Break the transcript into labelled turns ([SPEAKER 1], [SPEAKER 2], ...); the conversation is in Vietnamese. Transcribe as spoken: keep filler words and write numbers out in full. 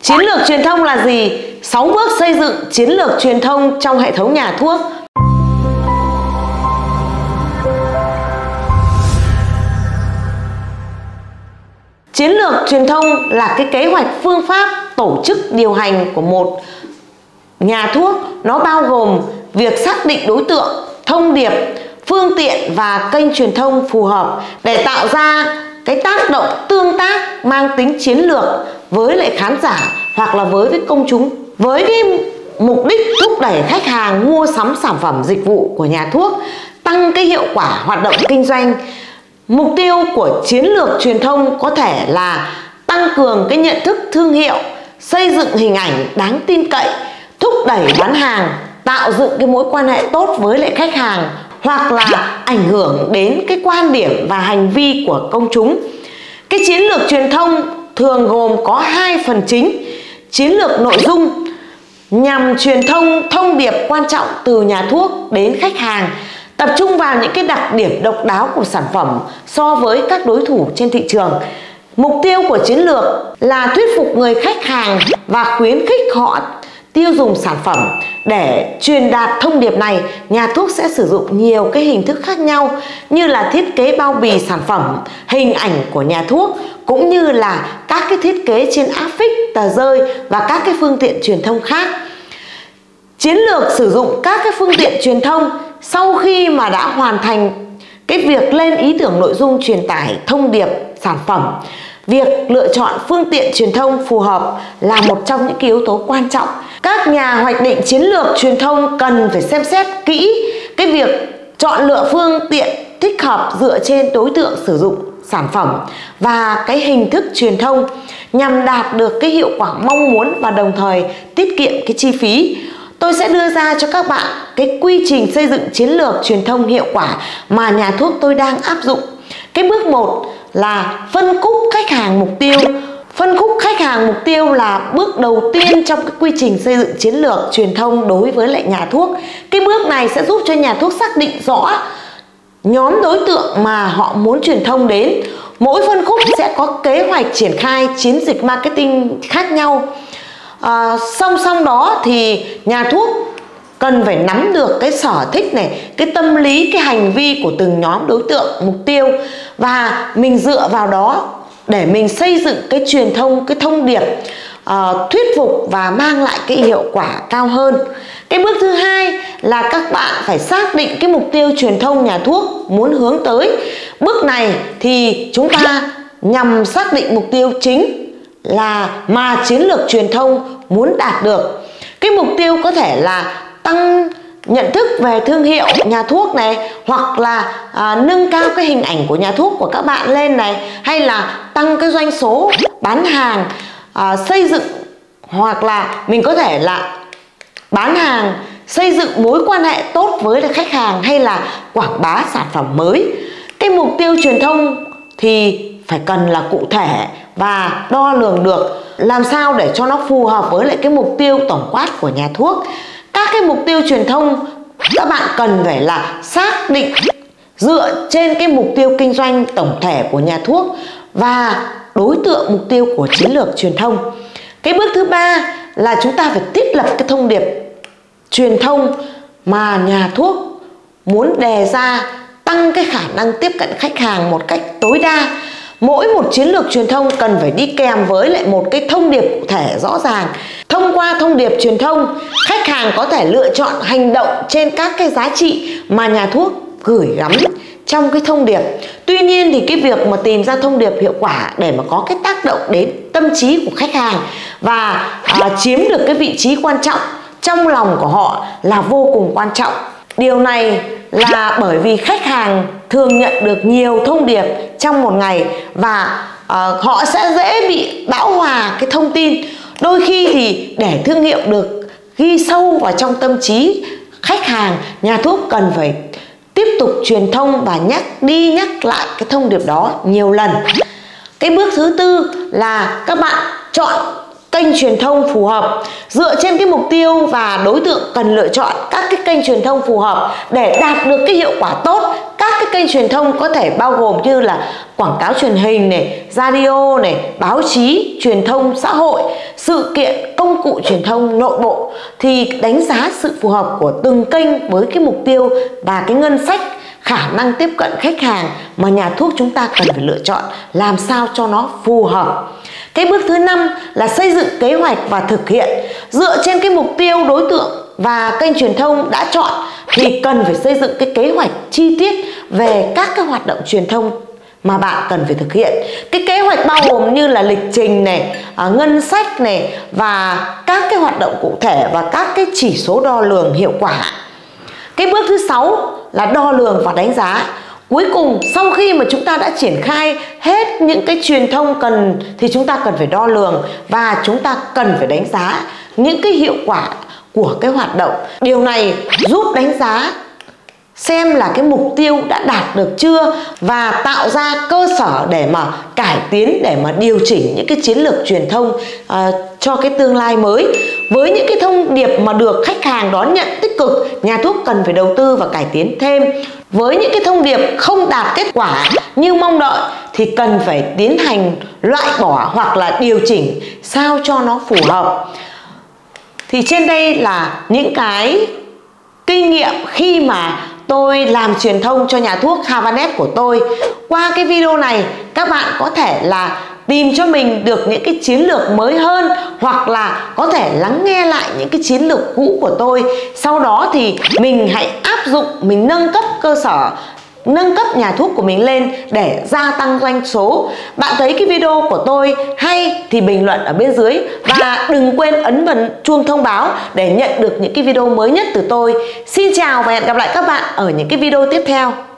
[SPEAKER 1] Chiến lược truyền thông là gì? sáu bước xây dựng chiến lược truyền thông trong hệ thống nhà thuốc. Chiến lược truyền thông là cái kế hoạch, phương pháp, tổ chức điều hành của một nhà thuốc. Nó bao gồm việc xác định đối tượng, thông điệp, phương tiện và kênh truyền thông phù hợp để tạo ra cái tác động tương tác mang tính chiến lược với lại khán giả hoặc là với với công chúng, với cái mục đích thúc đẩy khách hàng mua sắm sản phẩm dịch vụ của nhà thuốc, tăng cái hiệu quả hoạt động kinh doanh. Mục tiêu của chiến lược truyền thông có thể là tăng cường cái nhận thức thương hiệu, xây dựng hình ảnh đáng tin cậy, thúc đẩy bán hàng, tạo dựng cái mối quan hệ tốt với lại khách hàng, hoặc là ảnh hưởng đến cái quan điểm và hành vi của công chúng. Cái chiến lược truyền thông thường gồm có hai phần chính. Chiến lược nội dung nhằm truyền thông thông điệp quan trọng từ nhà thuốc đến khách hàng, tập trung vào những cái đặc điểm độc đáo của sản phẩm so với các đối thủ trên thị trường. Mục tiêu của chiến lược là thuyết phục người khách hàng và khuyến khích họ tiêu dùng sản phẩm. Để truyền đạt thông điệp này, nhà thuốc sẽ sử dụng nhiều cái hình thức khác nhau như là thiết kế bao bì sản phẩm, hình ảnh của nhà thuốc, cũng như là các cái thiết kế trên áp phích, tờ rơi và các cái phương tiện truyền thông khác. Chiến lược sử dụng các cái phương tiện truyền thông sau khi mà đã hoàn thành cái việc lên ý tưởng nội dung truyền tải thông điệp sản phẩm. Việc lựa chọn phương tiện truyền thông phù hợp là một trong những cái yếu tố quan trọng. Các nhà hoạch định chiến lược truyền thông cần phải xem xét kỹ cái việc chọn lựa phương tiện thích hợp dựa trên đối tượng sử dụng sản phẩm và cái hình thức truyền thông nhằm đạt được cái hiệu quả mong muốn và đồng thời tiết kiệm cái chi phí. Tôi sẽ đưa ra cho các bạn cái quy trình xây dựng chiến lược truyền thông hiệu quả mà nhà thuốc tôi đang áp dụng. Cái bước một là phân khúc khách hàng mục tiêu. Phân khúc khách hàng mục tiêu là bước đầu tiên trong cái quy trình xây dựng chiến lược truyền thông đối với lại nhà thuốc. Cái bước này sẽ giúp cho nhà thuốc xác định rõ nhóm đối tượng mà họ muốn truyền thông đến. Mỗi phân khúc sẽ có kế hoạch triển khai chiến dịch marketing khác nhau. À, song song đó thì nhà thuốc cần phải nắm được cái sở thích này, cái tâm lý, cái hành vi của từng nhóm đối tượng mục tiêu, và mình dựa vào đó để mình xây dựng cái truyền thông, cái thông điệp uh, thuyết phục và mang lại cái hiệu quả cao hơn. Cái bước thứ hai là các bạn phải xác định cái mục tiêu truyền thông nhà thuốc muốn hướng tới. Bước này thì chúng ta nhằm xác định mục tiêu chính là mà chiến lược truyền thông muốn đạt được. Cái mục tiêu có thể là tăng nhận thức về thương hiệu nhà thuốc này, hoặc là à, nâng cao cái hình ảnh của nhà thuốc của các bạn lên này, hay là tăng cái doanh số bán hàng, à, xây dựng, hoặc là mình có thể là bán hàng, xây dựng mối quan hệ tốt với khách hàng, hay là quảng bá sản phẩm mới. Cái mục tiêu truyền thông thì phải cần là cụ thể và đo lường được, làm sao để cho nó phù hợp với lại cái mục tiêu tổng quát của nhà thuốc. Các cái mục tiêu truyền thông các bạn cần phải là xác định dựa trên cái mục tiêu kinh doanh tổng thể của nhà thuốc và đối tượng mục tiêu của chiến lược truyền thông. Cái bước thứ ba là chúng ta phải thiết lập cái thông điệp truyền thông mà nhà thuốc muốn đề ra, tăng cái khả năng tiếp cận khách hàng một cách tối đa. Mỗi một chiến lược truyền thông cần phải đi kèm với lại một cái thông điệp cụ thể rõ ràng. Thông qua thông điệp truyền thông, khách hàng có thể lựa chọn hành động trên các cái giá trị mà nhà thuốc gửi gắm trong cái thông điệp. Tuy nhiên thì cái việc mà tìm ra thông điệp hiệu quả để mà có cái tác động đến tâm trí của khách hàng và à, chiếm được cái vị trí quan trọng trong lòng của họ là vô cùng quan trọng. Điều này là bởi vì khách hàng thường nhận được nhiều thông điệp trong một ngày và uh, họ sẽ dễ bị bão hòa cái thông tin. Đôi khi thì để thương hiệu được ghi sâu vào trong tâm trí khách hàng, nhà thuốc cần phải tiếp tục truyền thông và nhắc đi nhắc lại cái thông điệp đó nhiều lần. Cái bước thứ tư là các bạn chọn kênh truyền thông phù hợp. Dựa trên cái mục tiêu và đối tượng cần lựa chọn các cái kênh truyền thông phù hợp để đạt được cái hiệu quả tốt. Các cái kênh truyền thông có thể bao gồm như là quảng cáo truyền hình này, radio này, báo chí, truyền thông xã hội, sự kiện, công cụ truyền thông nội bộ. Thì đánh giá sự phù hợp của từng kênh với cái mục tiêu và cái ngân sách, khả năng tiếp cận khách hàng mà nhà thuốc chúng ta cần phải lựa chọn làm sao cho nó phù hợp. Cái bước thứ năm là xây dựng kế hoạch và thực hiện. Dựa trên cái mục tiêu, đối tượng và kênh truyền thông đã chọn thì cần phải xây dựng cái kế hoạch chi tiết về các cái hoạt động truyền thông mà bạn cần phải thực hiện. Cái kế hoạch bao gồm như là lịch trình này, à, ngân sách này và các cái hoạt động cụ thể và các cái chỉ số đo lường hiệu quả. Cái bước thứ sáu là đo lường và đánh giá. Cuối cùng, sau khi mà chúng ta đã triển khai hết những cái truyền thông cần thì chúng ta cần phải đo lường và chúng ta cần phải đánh giá những cái hiệu quả của cái hoạt động. Điều này giúp đánh giá xem là cái mục tiêu đã đạt được chưa và tạo ra cơ sở để mà cải tiến, để mà điều chỉnh những cái chiến lược truyền thông uh, cho cái tương lai mới. Với những cái thông điệp mà được khách hàng đón nhận tích cực, nhà thuốc cần phải đầu tư và cải tiến thêm. Với những cái thông điệp không đạt kết quả như mong đợi thì cần phải tiến hành loại bỏ hoặc là điều chỉnh sao cho nó phù hợp. Thì trên đây là những cái kinh nghiệm khi mà tôi làm truyền thông cho nhà thuốc Havanet của tôi. Qua cái video này các bạn có thể là tìm cho mình được những cái chiến lược mới hơn, hoặc là có thể lắng nghe lại những cái chiến lược cũ của tôi. Sau đó thì mình hãy áp dụng, mình nâng cấp cơ sở, nâng cấp nhà thuốc của mình lên để gia tăng doanh số. Bạn thấy cái video của tôi hay thì bình luận ở bên dưới và đừng quên ấn vào chuông thông báo để nhận được những cái video mới nhất từ tôi. Xin chào và hẹn gặp lại các bạn ở những cái video tiếp theo.